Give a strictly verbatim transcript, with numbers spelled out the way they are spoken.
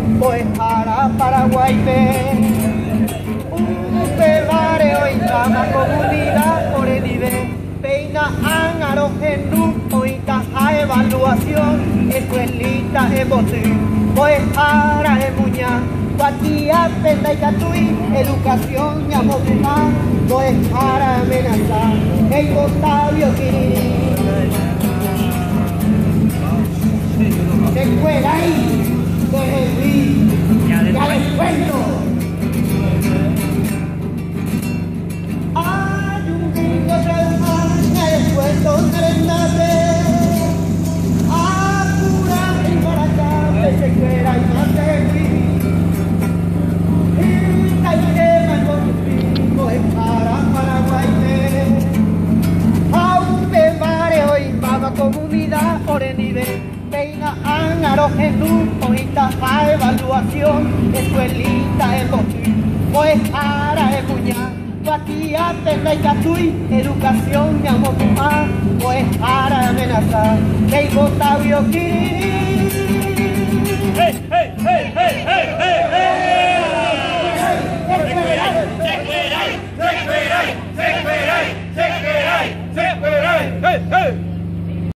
pues para Paraguay un bebare hoy llama comunidad por el nivel peina ángaro genú hoy caja evaluación escuelita de botín pues para el muñá Guatía, penda y catui, educación mi amor no es para amenazar el Octavio Quirirí se cuela ahí ya les cuento. Hay un gringo traumante, ya les cuento donde les nace. Apura y para acá, se cuela y más de mí. Y Caitema con tu pico es para Paraguay. A un bebare hoy, mama comunidad por el nivel. Peina ángaro genú, oíta a evaluación, escuelita el botín, pues para el puñal, guatía, penda y catui, educación, mi amor, mamá, pues para amenazar, que el Octavio Quirirí. ¡Hey, hey, hey, hey, hey, hey, hey! ¡Se cuerai, se cuerai, se cuerai, se cuerai, se cuerai, hey, hey!